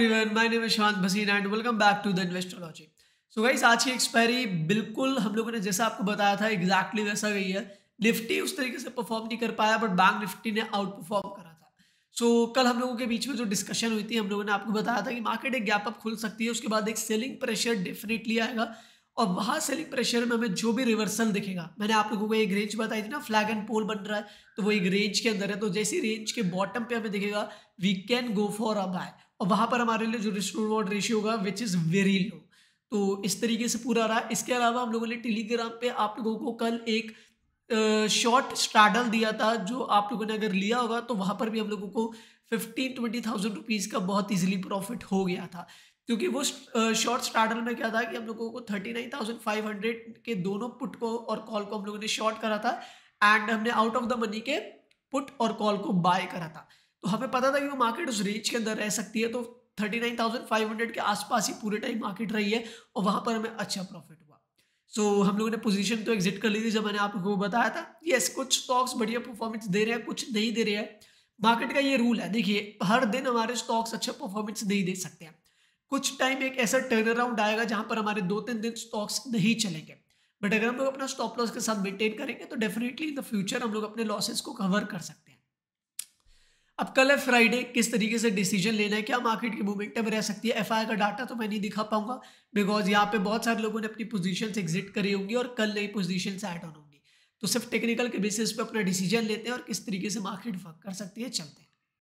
Everyone, my name is Shant Bhasin and welcome back to the Investology. So guys, आज की expiry बिल्कुल हम लोगों ने जैसा आपको बताया था एग्जैक्टली वैसा गई है। निफ्टी उस तरीके से परफॉर्म नहीं कर पाया, बट बैंक निफ्टी ने आउट परफॉर्म करा था। कल हम लोगों के बीच में जो डिस्कशन हुई थी, हम लोगों ने आपको बताया था कि मार्केट एक गैप अप खुल सकती है, उसके बाद एक सेलिंग प्रेशर डेफिनेटली आएगा और वहाँ सेलिंग प्रेशर में हमें जो भी रिवर्सल दिखेगा, मैंने आप लोगों को एक रेंज बताई थी ना, फ्लैग एंड पोल बन रहा है, तो वो एक रेंज के अंदर है। तो जैसी रेंज के बॉटम पे हमें दिखेगा, we can go for a buy, और वहाँ पर हमारे लिए जो रिस्क टू रिवॉर्ड रेशियो होगा विच इज़ वेरी लो। तो इस तरीके से पूरा रहा। इसके अलावा हम लोगों ने टेलीग्राम पे आप लोगों को कल एक शॉर्ट स्ट्रैडल दिया था, जो आप लोगों ने अगर लिया होगा तो वहाँ पर भी हम लोगों को 15-20,000 रुपीज़ का बहुत इजीली प्रॉफिट हो गया था। क्योंकि वो शॉर्ट स्ट्रैडल में क्या था कि हम लोगों को 39,500 के दोनों पुट को और कॉल को हम लोगों ने शॉर्ट करा था, एंड हमने आउट ऑफ द मनी के पुट और कॉल को बाय करा था। तो हमें पता था कि वो मार्केट उस रेंज के अंदर रह सकती है, तो 39,500 के आसपास ही पूरे टाइम मार्केट रही है और वहाँ पर हमें अच्छा प्रॉफिट हुआ। हम लोगों ने पोजीशन तो एग्जिट कर ली थी, जब मैंने आप लोगों को बताया था। यस, कुछ स्टॉक्स बढ़िया परफॉर्मेंस दे रहे हैं, कुछ नहीं दे रहे हैं। मार्केट का ये रूल है, देखिए हर दिन हमारे स्टॉक्स अच्छा परफॉर्मेंस नहीं दे सकते हैं। कुछ टाइम एक ऐसा टर्न अराउंड आएगा जहां पर हमारे 2-3 दिन स्टॉक्स नहीं चलेंगे, बट अगर हम लोग अपना स्टॉप लॉस के साथ मेंटेन करेंगे तो डेफिनेटली इन द फ्यूचर हम लोग अपने लॉसेस को कवर कर सकते हैं। अब कल है फ्राइडे, किस तरीके से डिसीजन लेना है, क्या मार्केट की मोमेंटम रह सकती है। एफआई का डाटा तो मैं नहीं दिखा पाऊंगा, बिकॉज यहाँ पे बहुत सारे लोगों ने अपनी पोजीशंस एग्जिट करी होंगी और कल नई पोजीशंस ऐड ऑन होंगी। तो सिर्फ टेक्निकल के बेसिस पे अपना डिसीजन लेते हैं और किस तरीके से मार्केट वर्क कर सकती है, चलते हैं।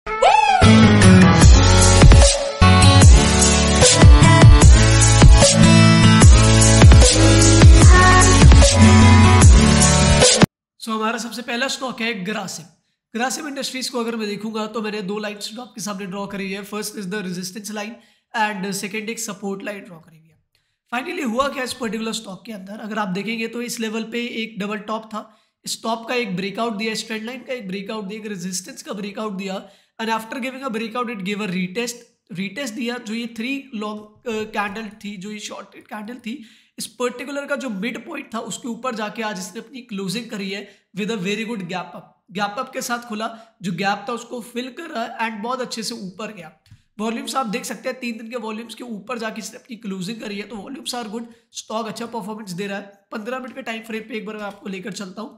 हमारा सबसे पहला स्टॉक है ग्रासिम। ग्रासिम इंडस्ट्रीज को अगर मैं देखूंगा तो मैंने दो लाइन्स आपके सामने ड्रॉ करी है। First is the resistance line and second एक सपोर्ट लाइन ड्रॉ करी हुई है। फाइनली हुआ क्या इस पर्टिकुलर स्टॉक के अंदर, अगर आप देखेंगे तो इस लेवल पे एक डबल टॉप था, इस टॉप का एक ब्रेकआउट दिया, इस ट्रेंड लाइन का एक ब्रेकआउट दिया, एक रेजिस्टेंस का ब्रेकआउट दिया, and after giving a breakout it give a retest दिया। जो ये 3 लॉन्ग कैंडल थी, जो ये शॉर्ट कैंडल थी, इस पर्टिकुलर का जो मिड पॉइंट था उसके ऊपर जाके आज इसने अपनी क्लोजिंग करी है with a very good gap up के साथ खुला। जो गैप था उसको फिल कर रहा है एंड बहुत अच्छे से ऊपर गया। वॉल्यूम्स आप देख सकते हैं, 3 दिन के वॉल्यूम्स के ऊपर जाके इसने अपनी क्लोजिंग करी है, तो वॉल्यूम्स आर गुड, स्टॉक अच्छा परफॉर्मेंस दे रहा है। 15 मिनट के टाइम फ्रेम पे एक बार आपको लेकर चलता हूँ।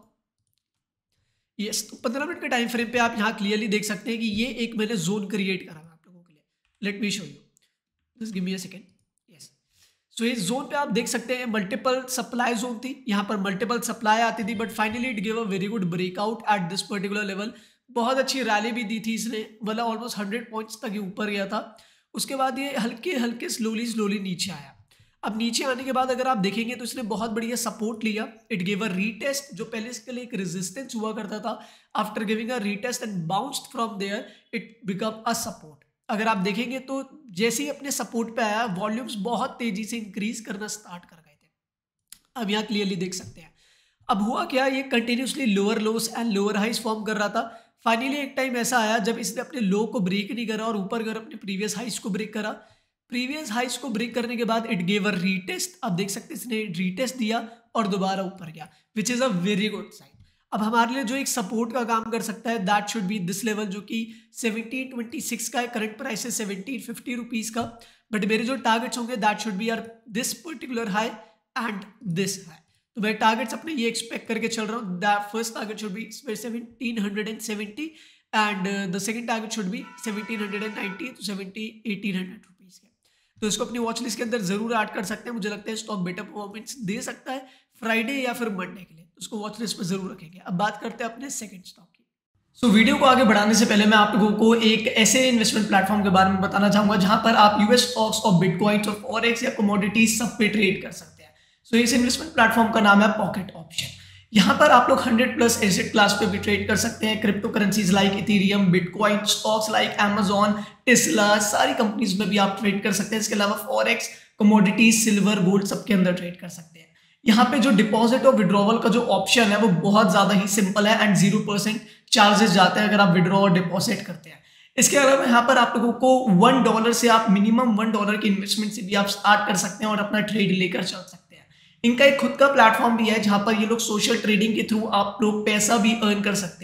यस, तो 15 मिनट के टाइम फ्रेम पे आप यहाँ क्लियरली देख सकते हैं कि ये एक मैंने जोन क्रिएट करा आप लोगों के लिए। Let me show you, just give me a second. So इस जोन पे आप देख सकते हैं मल्टीपल सप्लाई जोन थी, यहाँ पर मल्टीपल सप्लाई आती थी, but finally it give a very good breakout at this particular level. बहुत अच्छी रैली भी दी थी इसने, मतलब ऑलमोस्ट 100 पॉइंट्स तक ही ऊपर गया था। उसके बाद ये हल्के हल्के स्लोली नीचे आया। अब नीचे आने के बाद अगर आप देखेंगे तो इसने बहुत बढ़िया सपोर्ट लिया। इट गिव अ रीटेस्ट, जो पहले इसके लिए एक रेजिस्टेंस हुआ करता था। After giving a retest and bounced from there it become a support. अगर आप देखेंगे तो जैसे ही अपने सपोर्ट पे आया, वॉल्यूम्स बहुत तेजी से इंक्रीज करना स्टार्ट कर गए थे। अब यहाँ क्लियरली देख सकते हैं। अब हुआ क्या, ये continuously lower lows and lower highs form कर रहा था। फाइनली एक टाइम ऐसा आया जब इसने अपने लो को ब्रेक नहीं करा और ऊपर कर अपने प्रीवियस हाइस को ब्रेक करा। प्रीवियस हाइस को ब्रेक करने के बाद इट गेव अ रीटेस्ट। आप देख सकते हैं इसने रीटेस्ट दिया और दोबारा ऊपर गया, which is a very good sign. अब हमारे लिए जो एक सपोर्ट का काम कर सकता है, that should be this level, जो कि 1726 का है। करंट प्राइस है 1750 रुपीज का, बट मेरे जो टारगेट्स होंगे that should be our this particular high and this high. तो मैं टारगेट्स अपने ये एक्सपेक्ट करके चल रहा हूँ। That first target should be 1770 and the second target should be 1790 to 1800 rupees के। तो इसको अपनी वॉच लिस्ट के अंदर जरूर ऐड कर सकते हैं। मुझे लगता है स्टॉक बेटर परफॉर्मेंस दे सकता है फ्राइडे या फिर मंडे के लिए, उसको वॉच लिस्ट में जरूर रखेंगे। अब बात करते हैं अपने सेकंड स्टॉक की। वीडियो को आगे बढ़ाने से पहले मैं आप लोगों को एक ऐसे इन्वेस्टमेंट प्लेटफॉर्म के बारे में बताना चाहूंगा जहां पर आप यूएस स्टॉक्स और बिटकॉइंस और फॉरेक्स या कमोडिटीज सब पे ट्रेड कर सकते हैं। इस इन्वेस्टमेंट प्लेटफॉर्म का नाम है पॉकेट ऑप्शन। यहाँ पर आप लोग 100+ एसेट क्लास पे भी ट्रेड कर सकते हैं। Crypto currencies like Ethereum, bitcoin, stocks like Amazon, Tesla, सारी कंपनीज में भी आप ट्रेड कर सकते हैं। इसके अलावा फॉरेक्स, कमोडिटीज, सिल्वर, गोल्ड सबके अंदर ट्रेड कर सकते हैं। यहाँ पे जो डिपॉजिट और विड्रॉवल का जो ऑप्शन है वो बहुत ज्यादा ही सिंपल है एंड 0% चार्जेस जाते हैं अगर आप विड्रॉ और डिपॉजिट करते हैं। इसके अलावा यहाँ पर आप लोगों को $1 से आप मिनिमम $1 की इन्वेस्टमेंट से भी आप स्टार्ट कर सकते हैं और अपना ट्रेड लेकर चल सकते हैं। इनका एक खुद का प्लेटफॉर्म भी है जहां पर ये लोग सोशल ट्रेडिंग के थ्रू आप लोग पैसा भी अर्न कर सकते हैं।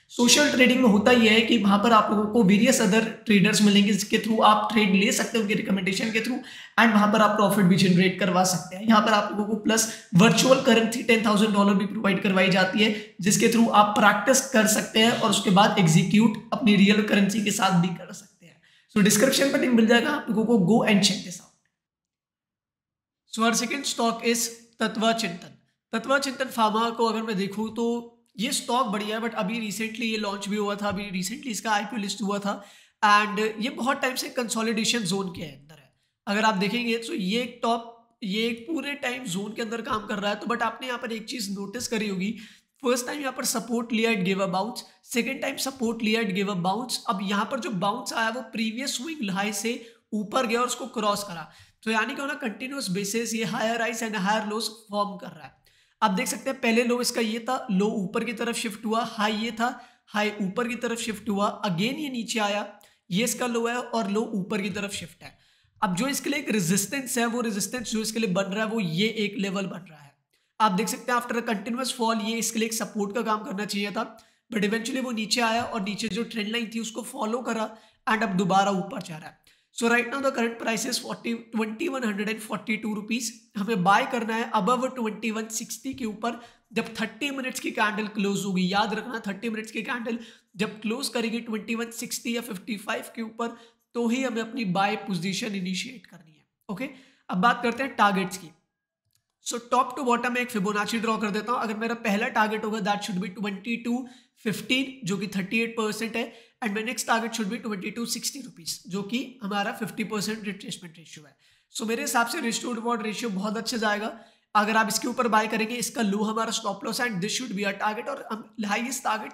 सोशल ट्रेडिंग में होता यह है कि वहां पर आप लोगों को वेरियस अदर ट्रेडर्स मिलेंगे जिसके थ्रू आप ट्रेड ले सकते हैं उनके रिकमेंडेशन के थ्रू, एंड वहां पर आप प्रॉफिट भी जनरेट करवा सकते हैं। यहाँ पर आप लोगों को प्लस वर्चुअल करेंसी $10,000 भी प्रोवाइड करवाई जाती है जिसके थ्रू आप प्रैक्टिस कर सकते हैं और उसके बाद एग्जीक्यूट अपनी रियल करेंसी के साथ भी कर सकते हैं। सो डिस्क्रिप्शन पर लिंक मिल जाएगा आप लोगों को, go and check this out. So our second stock is Tatva Chintan. Tatva चिंतन फार्मा को अगर मैं देखूं तो ये स्टॉक बढ़िया है, बट अभी रिसेंटली ये लॉन्च भी हुआ था, अभी रिसेंटली इसका आईपीओ लिस्ट हुआ था, एंड ये बहुत टाइम से कंसोलिडेशन जोन के अंदर है। अगर आप देखेंगे तो ये एक पूरे टाइम जोन के अंदर काम कर रहा है। तो बट आपने यहाँ पर एक चीज नोटिस करी होगी, फर्स्ट टाइम यहाँ पर सपोर्ट लिया, it give a bounce, second time support लिया, इट गिव अ बाउंस। अब यहाँ पर जो बाउंस आया वो प्रीवियस स्विंग हाई से ऊपर गया और उसको क्रॉस करा, तो यानी कि कंटिन्यूस बेसिस ये higher highs and higher lows form कर रहा है। आप देख सकते हैं पहले लो इसका ये था, लो ऊपर की तरफ शिफ्ट हुआ, हाई ये था, हाई ऊपर की तरफ शिफ्ट हुआ, अगेन ये नीचे आया, ये इसका लो है और लो ऊपर की तरफ शिफ्ट है। अब जो इसके लिए एक रेजिस्टेंस है, वो रेजिस्टेंस जो इसके लिए बन रहा है वो ये एक लेवल बन रहा है। आप देख सकते हैं आफ्टर अ कंटिन्यूअस फॉल ये इसके लिए एक सपोर्ट का काम करना चाहिए था, बट इवेंचुअली वो नीचे आया और नीचे जो ट्रेंड लाइन थी उसको फॉलो करा एंड अब दोबारा ऊपर जा रहा है। So right now the current price is 2142 rupees. हमें बाय करना है अबव 2160 के ऊपर। जब 30 मिनट्स की कैंडल क्लोज होगी, याद रखना 30 मिनट्स की कैंडल जब क्लोज करेगी 2160 या 55 के ऊपर, तो ही हमें अपनी बाय पोजीशन इनिशिएट करनी है। ओके, अब बात करते हैं टारगेट्स की। सो टॉप टू बॉटम में एक फिबोनाची ड्रॉ कर देता हूं। अगर मेरा पहला टारगेट होगा दैट शुड बी 2215 जो कि 38% है, and my next target should be 2260 rupees जो कि हमारा 50% रिट्रेसमेंट रेशियो है। सो मेरे हिसाब से रिस्क टू रिवॉर्ड रेशियो बहुत अच्छा जाएगा। अगर आप इसके ऊपर बाय करेंगे, इसका लो हमारा स्टॉप लॉस है and this should be a target, और हम हाईएस्ट टारगेट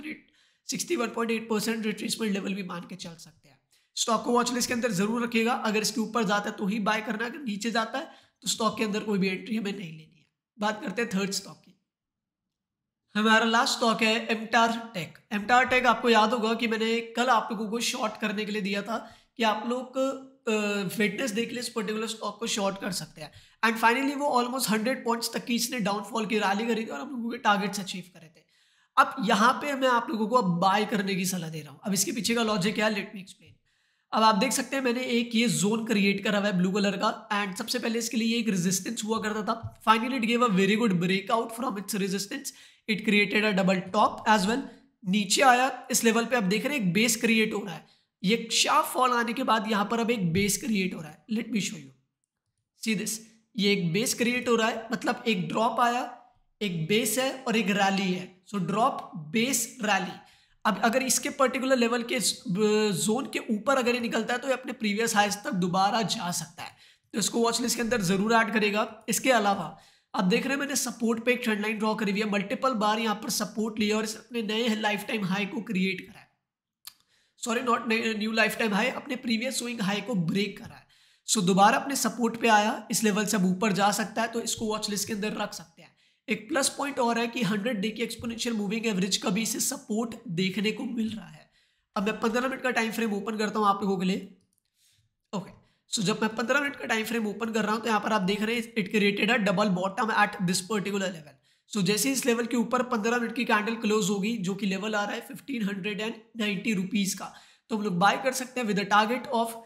61.8% रिट्रेसमेंट लेवल भी मान के चल सकते हैं। स्टॉक को वॉच लिस्ट के अंदर जरूर रखिएगा, अगर इसके ऊपर जाता है तो ही बाय करना है, अगर नीचे जाता है तो स्टॉक के अंदर कोई भी एंट्री हमें नहीं लेनी है। बात करते हैं थर्ड स्टॉक की। हमारा लास्ट स्टॉक है एमटार टेक। एमटार टेक आपको याद होगा कि मैंने कल आप लोगों को शॉर्ट करने के लिए दिया था कि आप लोग फिटनेस देख ले इस पर्टिकुलर स्टॉक को शॉर्ट कर सकते हैं, एंड फाइनली वो ऑलमोस्ट 100 पॉइंट्स तक की इसने डाउनफॉल की रैली करी थी और हम लोगों के टारगेट्स अचीव करे थे। अब यहाँ पे मैं आप लोगों को अब बाय करने की सलाह दे रहा हूँ। अब इसके पीछे का लॉजिक क्या है, लेट मी एक्सप्लेन। अब आप देख सकते हैं मैंने एक ये जोन क्रिएट करा हुआ है ब्लू कलर का, एंड सबसे पहले इसके लिए एक रेजिस्टेंस हुआ करता था। Finally it give a very good breakout from its resistance, it created a double top as well, नीचे आया इस लेवल पे। अब देख रहे हैं एक बेस क्रिएट हो रहा है, ये शार्प फॉल आने के बाद यहाँ पर अब एक बेस क्रिएट हो रहा है। Let me show you, see this, ये एक बेस क्रिएट हो रहा है, मतलब एक ड्रॉप आया, एक बेस है और एक रैली है। So drop base rally. अब अगर इसके पर्टिकुलर लेवल के जोन के ऊपर अगर ये निकलता है तो ये अपने प्रीवियस हाइज तक दोबारा जा सकता है, तो इसको वॉच लिस्ट के अंदर जरूर ऐड करेगा। इसके अलावा आप देख रहे हैं मैंने सपोर्ट पे एक ट्रेंड लाइन ड्रॉ करी हुई है, मल्टीपल बार यहाँ पर सपोर्ट लिया और इस अपने नए लाइफ टाइम हाई को क्रिएट करा है, sorry not new life time high, अपने प्रीवियस स्विंग हाई को ब्रेक करा है। सो दोबारा अपने सपोर्ट पे आया, इस लेवल से अब ऊपर जा सकता है, तो इसको वॉच लिस्ट के अंदर रख सकते हैं। एक प्लस पॉइंट और है कि 100 डे की एक्सपोनेंशियल मूविंग एवरेज का भी इसे सपोर्ट देखने को मिल रहा है। अब मैं 15 मिनट का टाइम फ्रेम ओपन करता हूं आप लोगों के लिए। ओके, सो जब मैं 15 मिनट का टाइम फ्रेम ओपन कर रहा हूं तो यहाँ पर आप देख रहे हैं it created a double bottom at this particular level. So जैसे इस लेवल के ऊपर 15 मिनट की कैंडल क्लोज होगी, जो कि लेवल आ रहा है 1590 रुपीज का, तो हम लोग बाय कर सकते हैं with a target of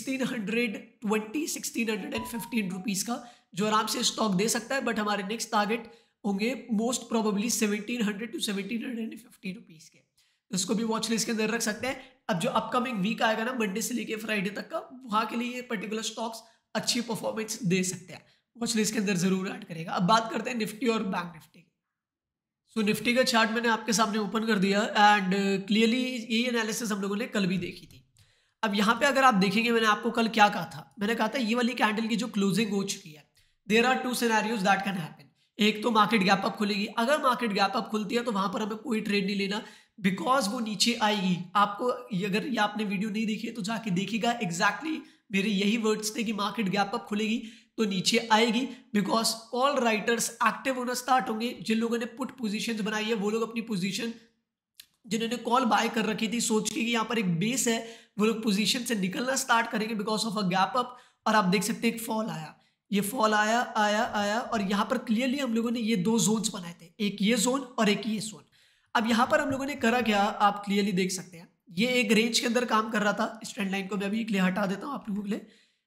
1615 rupees का, जो आराम से स्टॉक दे सकता है। बट हमारे नेक्स्ट टारगेट होंगे मोस्ट प्रोबेबली 1700 टू 1750 रुपीज के, तो इसको भी वॉच लिस्ट के अंदर रख सकते हैं। अब जो अपकमिंग वीक आएगा ना, मंडे से लेके फ्राइडे तक का, वहां के लिए ये पर्टिकुलर स्टॉक्स अच्छी परफॉर्मेंस दे सकते हैं, वॉच लिस्ट के अंदर जरूर ऐड करेगा। अब बात करते हैं निफ्टी और बैंक निफ्टी। सो निफ्टी का चार्ट मैंने आपके सामने ओपन कर दिया एंड क्लियरली यही एनालिसिस हम लोगों ने कल भी देखी थी। अब यहाँ पे अगर आप देखेंगे, मैंने आपको कल क्या कहा था, मैंने कहा था ये वाली कैंडल की जो क्लोजिंग हो चुकी है, there are two scenarios that can happen. एक तो मार्केट गैप अप खुलेगी, अगर मार्केट गैप अप खुलती है तो वहां पर हमें कोई ट्रेड नहीं लेना, बिकॉज वो नीचे आएगी। आपको अगर ये आपने वीडियो नहीं देखी है तो जाके देखिएगा, एग्जैक्टली मेरे यही वर्ड्स थे कि मार्केट गैप अप खुलेगी तो नीचे आएगी, बिकॉज कॉल राइटर्स एक्टिव होना स्टार्ट होंगे। जिन लोगों ने पुट पोजीशंस बनाई है वो लोग अपनी पोजीशन, जिन्होंने कॉल बाय कर रखी थी सोच के कि यहाँ पर एक बेस है, वो लोग पोजीशन से निकलना स्टार्ट करेंगे because of a gap up. और आप देख सकते हैं एक फॉल आया, ये फॉल आया आया आया, और यहाँ पर क्लियरली हम लोगों ने ये दो जोन्स बनाए थे, एक ये जोन और एक ये जोन। अब यहाँ पर हम लोगों ने करा क्या, आप क्लियरली देख सकते हैं, ये एक रेंज के अंदर काम कर रहा था। इस ट्रेंड लाइन को मैं अभी के लिए हटा देता हूँ आप लोगों के लिए।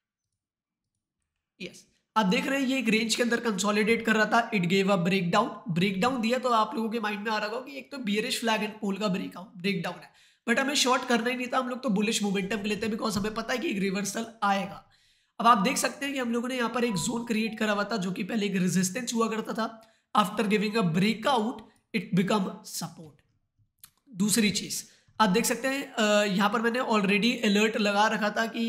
यस, आप देख रहे हैं ये एक रेंज के अंदर कंसोलिडेट कर रहा था। इट गेव अ ब्रेकडाउन दिया तो आप लोगों के माइंड में आ रहा होगा कि एक तो बियरिश फ्लैग एंड पोल का ब्रेकडाउन है, बट हमें शॉर्ट करना ही नहीं था, हम लोग तो बुलिश मोमेंटम के लेते हैं, बिकॉज हमें पता है कि एक रिवर्सल आएगा। अब आप देख सकते हैं कि हम लोगों ने यहाँ पर एक जोन क्रिएट करा हुआ था जो कि पहले एक रेजिस्टेंस हुआ करता था। After giving a breakout it become support. दूसरी चीज आप देख सकते हैं, यहाँ पर मैंने ऑलरेडी अलर्ट लगा रखा था कि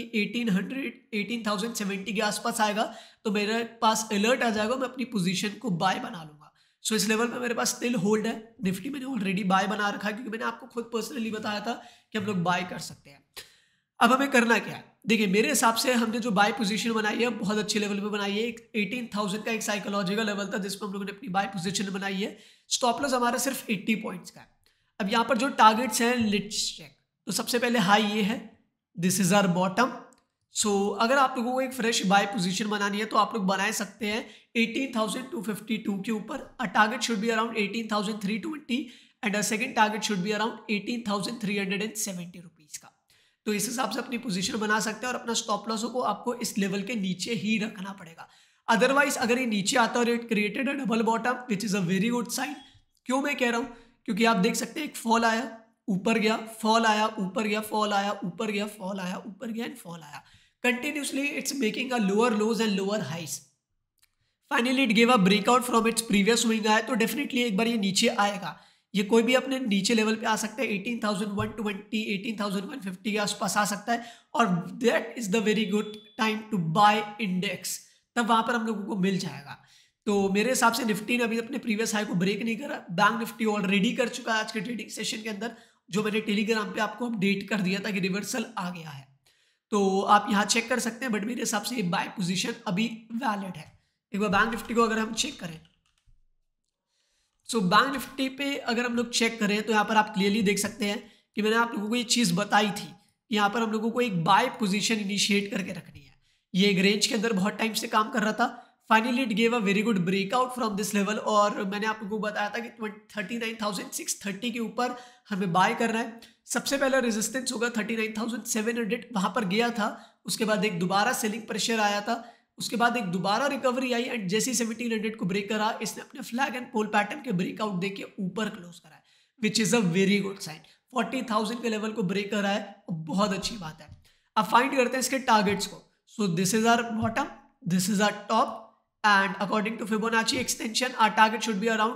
1870 के आसपास आएगा तो मेरे पास अलर्ट आ जाएगा, मैं अपनी पोजीशन को बाय बना लूंगा। सो इस लेवल पे मेरे पास स्टिल होल्ड है। निफ्टी मैंने ऑलरेडी बाय बना रखा है, क्योंकि मैंने आपको खुद पर्सनली बताया था कि हम लोग बाय कर सकते हैं। अब हमें करना क्या है, देखिए मेरे हिसाब से हमने जो बाय पोजीशन बनाई है बहुत अच्छे लेवल पे बनाई है। 18,000 का एक साइकोलॉजिकल लेवल था जिसमें हम लोगों ने अपनी बाय पोजीशन बनाई है। स्टॉप लॉस हमारा सिर्फ 80 पॉइंट्स का है। अब यहाँ पर जो टारगेट्स हैं लेट्स चेक। तो सबसे पहले हाई ये है, this is our bottom. So अगर आप लोगों को एक फ्रेश बाय पोजीशन बनानी है तो आप लोग बना सकते हैं 18,252 के ऊपर। A target should be around 18,320 and a second target should be around 18,370 rupees का। तो इस हिसाब से अपनी पोजीशन बना सकते हैं और अपना स्टॉप लॉस को आपको इस लेवल के नीचे ही रखना पड़ेगा। अदरवाइज अगर ये नीचे आता है और it created a double bottom which is a very good sign. क्यों मैं कह रहा हूँ, क्योंकि आप देख सकते हैं एक फॉल आया, ऊपर गया, फॉल आया, ऊपर गया, फॉल आया, ऊपर गया, फॉल आया, ऊपर गया एंड फॉल आया। Continuously it's making a lower lows and lower highs. Finally it give a breakout from its previous swing आया, तो डेफिनेटली एक बार ये नीचे आएगा। ये कोई भी अपने नीचे लेवल पे आ सकता है, 18,120 18,150 के आसपास आ सकता है, और that is the very good time to buy index. तब वहां पर हम लोगों को मिल जाएगा। तो मेरे हिसाब से निफ्टी ने अभी अपने प्रीवियस हाई को ब्रेक नहीं करा। बैंक निफ्टी ऑलरेडी कर चुका है आज के ट्रेडिंग सेशन के अंदर, जो मैंने टेलीग्राम पे आपको अपडेट कर दिया था कि रिवर्सल आ गया है। तो आप यहाँ चेक कर सकते हैं, बट मेरे हिसाब से ये बाय पोजीशन अभी वैलिड है। एक बार बैंक निफ्टी को अगर हम चेक करें, सो बैंक निफ्टी पे अगर हम लोग चेक करें तो यहाँ पर आप क्लियरली देख सकते हैं कि मैंने आप लोगों को ये चीज़ बताई थी कि यहाँ पर हम लोगों को एक बाय पोजीशन इनिशिएट करके रखनी है। ये एक रेंज के अंदर बहुत टाइम से काम कर रहा था। Finally it gave a very good breakout from this level, और मैंने आप लोगों को बताया था कि 39,630 के ऊपर हमें बाय करना है। सबसे पहला रेजिस्टेंस होगा 39,700, वहां पर गया था। उसके बाद एक दोबारा सेलिंग प्रेशर आया था, उसके बाद एक दोबारा रिकवरी आई एंड जैसे 1700 को ब्रेक करा, इसने अपने फ्लैग एंड पोल पैटर्न के ब्रेकआउट देके ऊपर क्लोज करा है, which is a very good sign. 40,000 के लेवल को ब्रेक करा है, बहुत अच्छी बात है। अब फाइंड करते हैं इसके टारगेट्स को। So this is our bottom, this is our top, and according to Fibonacci extension our target should be around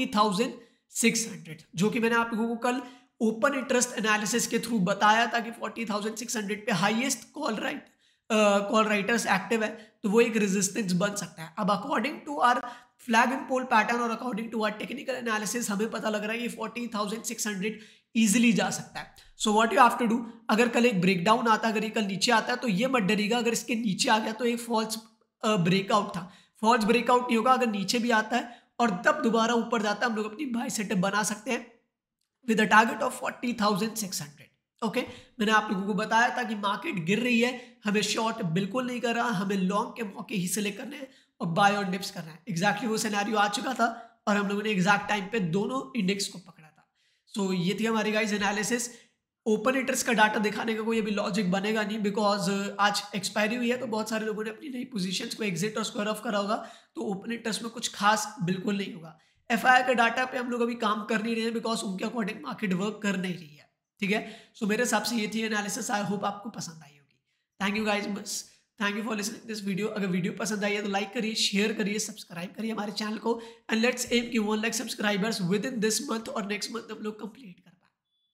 40,600, जो कि मैंने आप लोगों को कल ओपन इंटरेस्ट एनालिसिस के थ्रू बताया था कि 40,600 पे हाईएस्ट कॉल राइटर्स एक्टिव है, तो वो एक रेजिस्टेंस बन सकता है। अब according to our flag and pole pattern और according to our technical analysis हमें पता लग रहा है कि 40,600 इजिली जा सकता है। So what you have to do, अगर कल एक ब्रेकडाउन आता है, अगर ये कल नीचे आता है तो ये मत डरिएगा अगर इसके नीचे आ गया तो एक फॉल्स ब्रेकआउट था। फॉल्स ब्रेकआउट नहीं होगा, अगर नीचे भी आता है और तब दोबारा ऊपर जाता है, हम लोग अपनी बाय सेटअप बना सकते हैं with a target of 40,600। Okay, मैंने आप लोगों को बताया था कि मार्केट गिर रही है, हमें शॉर्ट बिल्कुल नहीं करना, हमें लॉन्ग के मौके ही सिलेक्ट करने हैं और बाय ऑन डिप्स करना है। एग्जैक्टली वो सिनेरियो आ चुका था और हम लोगों ने एग्जैक्ट टाइम पे दोनों इंडेक्स को पकड़ा था। सो ये थी हमारी गाइस एनालिसिस। ओपन इंटरेस्ट का डाटा दिखाने का कोई अभी लॉजिक बनेगा नहीं, बिकॉज आज एक्सपायरी हुई है, तो बहुत सारे लोगों ने अपनी नई पोजीशंस को एग्जिट और स्क्वायर ऑफ करा होगा, तो ओपन इंटरेस्ट में कुछ खास बिल्कुल नहीं होगा। एफआईआई के डाटा पे हम लोग अभी काम कर नहीं रहे हैं, बिकॉज उनके अकॉर्डिंग मार्केट वर्क कर नहीं रही है। ठीक है, सो मेरे हिसाब से ये थी एनालिसिस। आई होप आपको पसंद आई होगी। थैंक यू गाइज, बस thank you for listening this video. अगर वीडियो पसंद आई है तो लाइक करिए, शेयर करिए, सब्सक्राइब करिए हमारे चैनल को, एंड लेट्स एम की 1 lakh subscribers with in this month और नेक्स्ट मंथ हम लोग कंप्लीट